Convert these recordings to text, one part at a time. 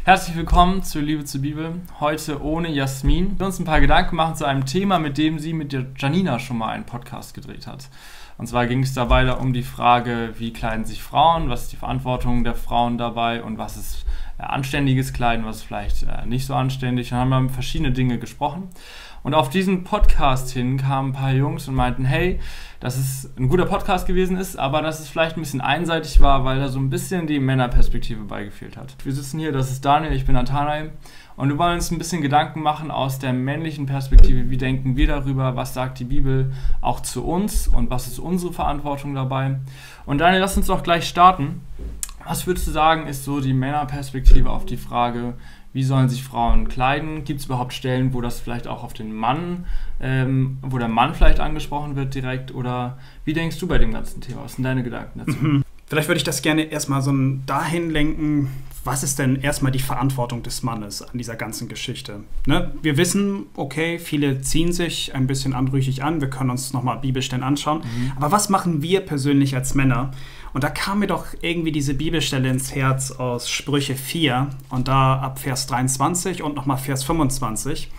Herzlich willkommen zu Liebe zur Bibel, heute ohne Jasmin. Wir uns ein paar Gedanken machen zu einem Thema, mit dem sie mit der Janina schon mal einen Podcast gedreht hat. Und zwar ging es dabei um die Frage, wie kleiden sich Frauen, was ist die Verantwortung der Frauen dabei und was ist anständiges Kleiden, was ist vielleicht nicht so anständig. Und haben wir verschiedene Dinge gesprochen. Und auf diesen Podcast hin kamen ein paar Jungs und meinten, hey, dass es ein guter Podcast gewesen ist, aber dass es vielleicht ein bisschen einseitig war, weil da so ein bisschen die Männerperspektive beigefehlt hat. Wir sitzen hier, das ist Daniel, ich bin Nathanael und wir wollen uns ein bisschen Gedanken machen aus der männlichen Perspektive. Wie denken wir darüber, was sagt die Bibel auch zu uns und was ist unsere Verantwortung dabei? Und Daniel, lass uns doch gleich starten. Was würdest du sagen, ist so die Männerperspektive auf die Frage, wie sollen sich Frauen kleiden? Gibt es überhaupt Stellen, wo das vielleicht auch auf den Mann, wo der Mann vielleicht angesprochen wird direkt? Oder wie denkst du bei dem ganzen Thema? Was sind deine Gedanken dazu? Vielleicht würde ich das gerne erstmal so dahin lenken, was ist denn erstmal die Verantwortung des Mannes an dieser ganzen Geschichte? Ne? Wir wissen, okay, viele ziehen sich ein bisschen anrüchig an, wir können uns nochmal Bibelstellen anschauen, aber was machen wir persönlich als Männer? Und da kam mir doch irgendwie diese Bibelstelle ins Herz aus Sprüche 4 und da ab Vers 23 und nochmal Vers 25.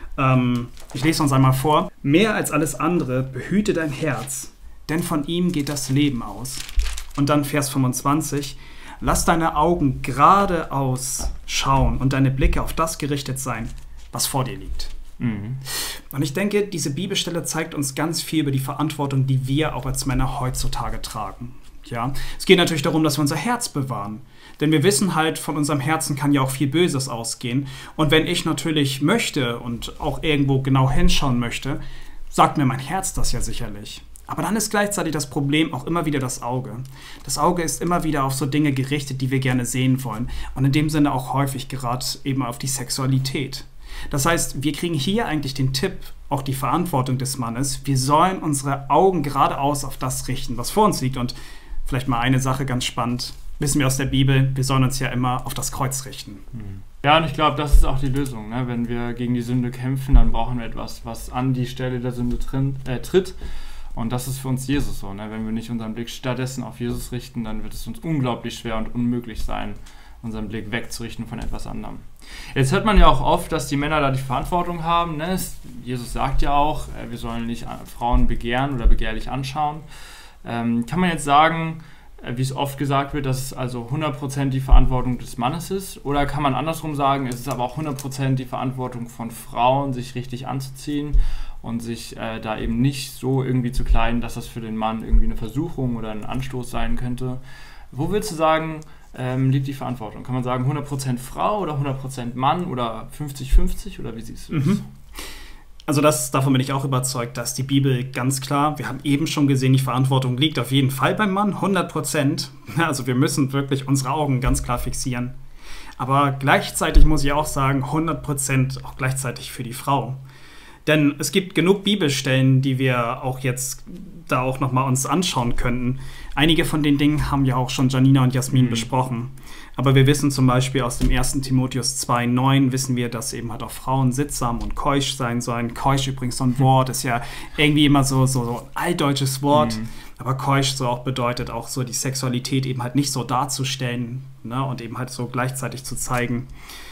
Ich lese uns einmal vor. Mehr als alles andere behüte dein Herz, denn von ihm geht das Leben aus. Und dann Vers 25. Lass deine Augen geradeaus schauen und deine Blicke auf das gerichtet sein, was vor dir liegt. Und ich denke, diese Bibelstelle zeigt uns ganz viel über die Verantwortung, die wir auch als Männer heutzutage tragen. Ja, es geht natürlich darum, dass wir unser Herz bewahren. Denn wir wissen halt, von unserem Herzen kann ja auch viel Böses ausgehen. Und wenn ich natürlich möchte und auch irgendwo genau hinschauen möchte, sagt mir mein Herz das ja sicherlich. Aber dann ist gleichzeitig das Problem auch immer wieder das Auge. Das Auge ist immer wieder auf so Dinge gerichtet, die wir gerne sehen wollen. Und in dem Sinne auch häufig gerade eben auf die Sexualität. Das heißt, wir kriegen hier eigentlich den Tipp, auch die Verantwortung des Mannes. Wir sollen unsere Augen geradeaus auf das richten, was vor uns liegt. Und vielleicht mal eine Sache ganz spannend, wissen wir aus der Bibel, wir sollen uns ja immer auf das Kreuz richten. Ja, und ich glaube, das ist auch die Lösung. Ne? Wenn wir gegen die Sünde kämpfen, dann brauchen wir etwas, was an die Stelle der Sünde tritt. Und das ist für uns Jesus so. Ne? Wenn wir nicht unseren Blick stattdessen auf Jesus richten, dann wird es uns unglaublich schwer und unmöglich sein, unseren Blick wegzurichten von etwas anderem. Jetzt hört man ja auch oft, dass die Männer da die Verantwortung haben. Ne? Jesus sagt ja auch, wir sollen nicht Frauen begehren oder begehrlich anschauen. Kann man jetzt sagen, wie es oft gesagt wird, dass es also 100% die Verantwortung des Mannes ist? Oder kann man andersrum sagen, es ist aber auch 100% die Verantwortung von Frauen, sich richtig anzuziehen und sich da eben nicht so irgendwie zu kleiden, dass das für den Mann irgendwie eine Versuchung oder ein Anstoß sein könnte? Wo würdest du sagen, liegt die Verantwortung? Kann man sagen 100% Frau oder 100% Mann oder 50-50 oder wie siehst du das? Also davon bin ich auch überzeugt, dass die Bibel ganz klar, wir haben eben schon gesehen, die Verantwortung liegt auf jeden Fall beim Mann, 100%. Also wir müssen wirklich unsere Augen ganz klar fixieren. Aber gleichzeitig muss ich auch sagen, 100% auch gleichzeitig für die Frau. Denn es gibt genug Bibelstellen, die wir auch jetzt da auch nochmal uns anschauen könnten. Einige von den Dingen haben ja auch schon Janina und Jasmin besprochen. Aber wir wissen zum Beispiel aus dem 1. Timotheus 2,9 wissen wir, dass eben halt auch Frauen sittsam und keusch sein sollen. Keusch übrigens so ein Wort, ist ja irgendwie immer so ein altdeutsches Wort. Aber keusch so auch bedeutet auch so die Sexualität eben halt nicht so darzustellen, ne, und eben halt so gleichzeitig zu zeigen.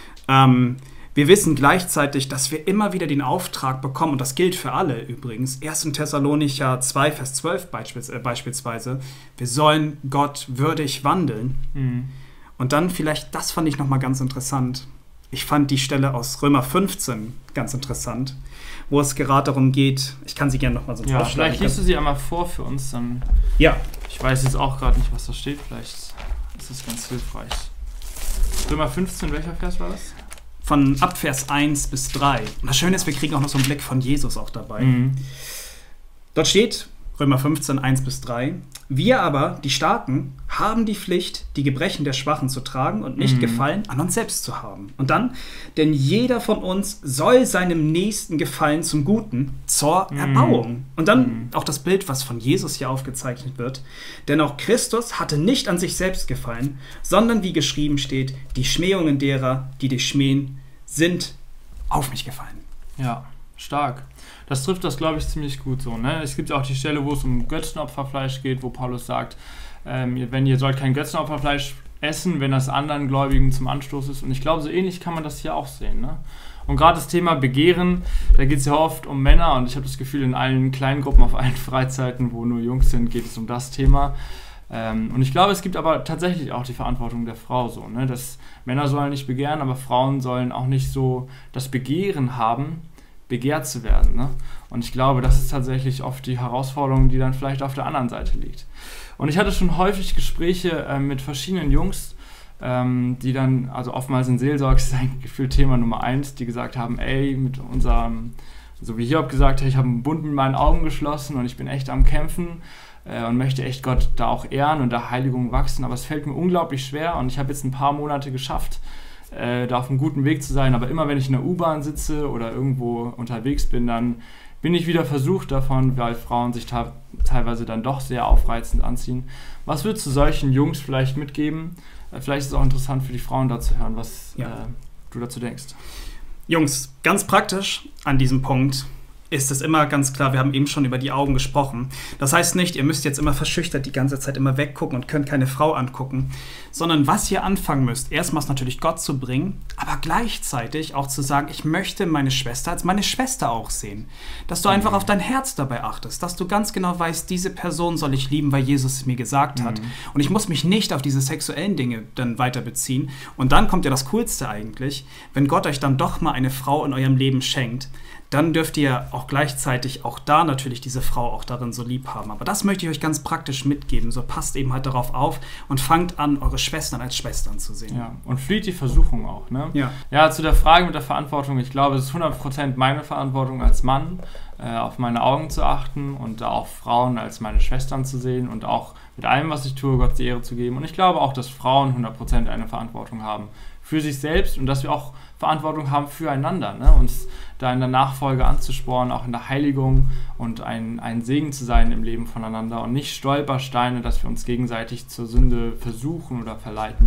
Wir wissen gleichzeitig, dass wir immer wieder den Auftrag bekommen, und das gilt für alle übrigens, 1. Thessalonicher 2, Vers 12 beispielsweise, wir sollen Gott würdig wandeln. Und dann vielleicht, das fand ich nochmal ganz interessant. Ich fand die Stelle aus Römer 15 ganz interessant, wo es gerade darum geht, ich kann sie gerne nochmal so aufschlagen. Vielleicht liest du sie einmal vor für uns, dann. Ja. Ich weiß jetzt auch gerade nicht, was da steht, vielleicht ist es ganz hilfreich. Römer 15, welcher Vers war das? Von ab Vers 1 bis 3. Und das Schöne ist, wir kriegen auch noch so einen Blick von Jesus auch dabei. Dort steht, Römer 15, 1 bis 3, wir aber, die Starken, haben die Pflicht, die Gebrechen der Schwachen zu tragen und nicht Gefallen an uns selbst zu haben. Und dann, denn jeder von uns soll seinem Nächsten gefallen zum Guten, zur Erbauung. Und dann auch das Bild, was von Jesus hier aufgezeichnet wird. Denn auch Christus hatte nicht an sich selbst gefallen, sondern wie geschrieben steht, die Schmähungen derer, die dich schmähen, sind auf mich gefallen. Ja, stark. Das trifft das, glaube ich, ziemlich gut so. Ne? Es gibt auch die Stelle, wo es um Götzenopferfleisch geht, wo Paulus sagt, ihr sollt kein Götzenopferfleisch essen, wenn das anderen Gläubigen zum Anstoß ist. Und ich glaube, so ähnlich kann man das hier auch sehen. Ne? Und gerade das Thema Begehren, da geht es ja oft um Männer. Und ich habe das Gefühl, in allen kleinen Gruppen, auf allen Freizeiten, wo nur Jungs sind, geht es um das Thema. Und ich glaube, es gibt aber tatsächlich auch die Verantwortung der Frau so, ne? Dass Männer sollen nicht begehren, aber Frauen sollen auch nicht so das Begehren haben, begehrt zu werden. Ne? Und ich glaube, das ist tatsächlich oft die Herausforderung, die dann vielleicht auf der anderen Seite liegt. Und ich hatte schon häufig Gespräche mit verschiedenen Jungs, die dann, also oftmals in Seelsorge, das ist eigentlich gefühlt Thema Nummer 1, die gesagt haben, ey, mit unserem, so wie Hiob gesagt hat, ich habe einen Bund mit meinen Augen geschlossen und ich bin echt am Kämpfen und möchte echt Gott da auch ehren und der Heiligung wachsen, aber es fällt mir unglaublich schwer und ich habe jetzt ein paar Monate geschafft, da auf einem guten Weg zu sein, aber immer wenn ich in der U-Bahn sitze oder irgendwo unterwegs bin, dann bin ich wieder versucht davon, weil Frauen sich teilweise dann doch sehr aufreizend anziehen. Was würdest du solchen Jungs vielleicht mitgeben? Vielleicht ist es auch interessant für die Frauen da zu hören, was du dazu denkst. Jungs, ganz praktisch an diesem Punkt ist es immer ganz klar, wir haben eben schon über die Augen gesprochen. Das heißt nicht, ihr müsst jetzt immer verschüchtert die ganze Zeit immer weggucken und könnt keine Frau angucken, sondern was ihr anfangen müsst, erstmals natürlich Gott zu bringen, aber gleichzeitig auch zu sagen, ich möchte meine Schwester als meine Schwester auch sehen. Dass du einfach auf dein Herz dabei achtest, dass du ganz genau weißt, diese Person soll ich lieben, weil Jesus es mir gesagt hat. Und ich muss mich nicht auf diese sexuellen Dinge dann weiter beziehen. Und dann kommt ja das Coolste eigentlich, wenn Gott euch dann doch mal eine Frau in eurem Leben schenkt, dann dürft ihr auch gleichzeitig auch da natürlich diese Frau auch darin so lieb haben. Aber das möchte ich euch ganz praktisch mitgeben. So passt eben halt darauf auf und fangt an, eure Schwestern als Schwestern zu sehen. Ja, und flieht die Versuchung auch. Ne? Ja, zu der Frage mit der Verantwortung. Ich glaube, es ist 100% meine Verantwortung als Mann, auf meine Augen zu achten und da auch Frauen als meine Schwestern zu sehen und auch mit allem, was ich tue, Gott die Ehre zu geben. Und ich glaube auch, dass Frauen 100% eine Verantwortung haben für sich selbst und dass wir auch Verantwortung haben füreinander, ne? Uns da in der Nachfolge anzuspornen, auch in der Heiligung und ein Segen zu sein im Leben voneinander und nicht Stolpersteine, dass wir uns gegenseitig zur Sünde versuchen oder verleiten.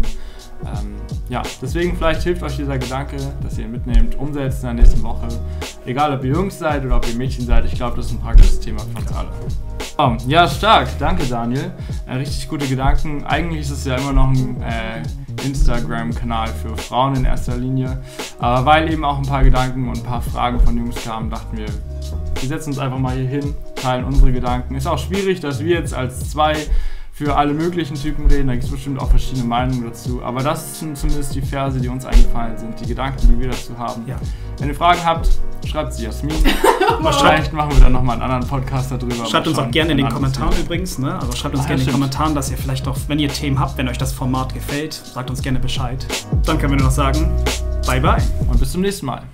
Deswegen vielleicht hilft euch dieser Gedanke, dass ihr ihn mitnehmt, umsetzt in der nächsten Woche. Egal, ob ihr Jungs seid oder ob ihr Mädchen seid, ich glaube, das ist ein praktisches Thema für uns alle. Ja, stark. Danke, Daniel. Richtig gute Gedanken. Eigentlich ist es ja immer noch ein Instagram-Kanal für Frauen in erster Linie. Aber weil eben auch ein paar Gedanken und ein paar Fragen von Jungs kamen, dachten wir setzen uns einfach mal hier hin, teilen unsere Gedanken. Ist auch schwierig, dass wir jetzt als zwei für alle möglichen Typen reden. Da gibt es bestimmt auch verschiedene Meinungen dazu. Aber das sind zumindest die Verse, die uns eingefallen sind, die Gedanken, die wir dazu haben. Ja. Wenn ihr Fragen habt, schreibt sie Jasmin. Vielleicht machen wir dann nochmal einen anderen Podcast darüber. Schreibt uns auch gerne in den Kommentaren übrigens. Ne? Also schreibt uns gerne in den Kommentaren, dass ihr vielleicht auch, wenn ihr Themen habt, wenn euch das Format gefällt, sagt uns gerne Bescheid. Dann können wir nur noch sagen, bye bye. Und bis zum nächsten Mal.